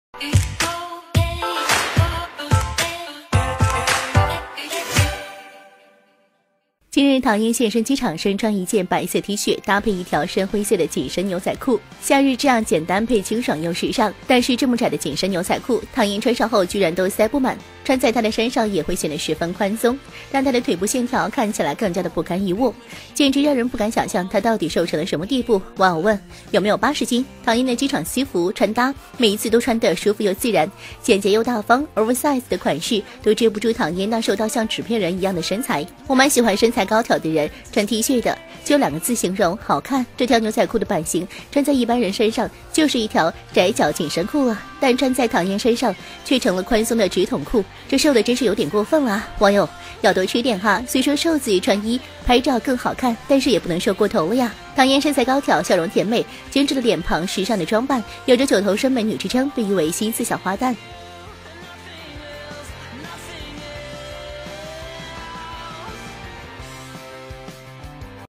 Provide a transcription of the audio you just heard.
近日，唐嫣现身机场，身穿一件白色 T 恤，搭配一条深灰色的紧身牛仔裤。夏日这样简单配清爽又时尚，但是这么窄的紧身牛仔裤，唐嫣穿上后居然都塞不满，穿在她的身上也会显得十分宽松，让她的腿部线条看起来更加的不堪一握，简直让人不敢想象她到底瘦成了什么地步。网友问有没有80斤？唐嫣的机场西服穿搭每一次都穿得舒服又自然，简洁又大方 ，oversize 的款式都遮不住唐嫣那瘦到像纸片人一样的身材。我蛮喜欢身材高挑的人，穿 T 恤的就2个字形容好看。这条牛仔裤的版型穿在一般人身上就是一条窄脚紧身裤啊，但穿在唐嫣身上却成了宽松的直筒裤，这瘦的真是有点过分了啊！网友要多吃点哈，虽说瘦子穿衣拍照更好看，但是也不能瘦过头了呀。唐嫣身材高挑，笑容甜美，精致的脸庞，时尚的装扮，有着9头身美女之称，被誉为新4小花旦。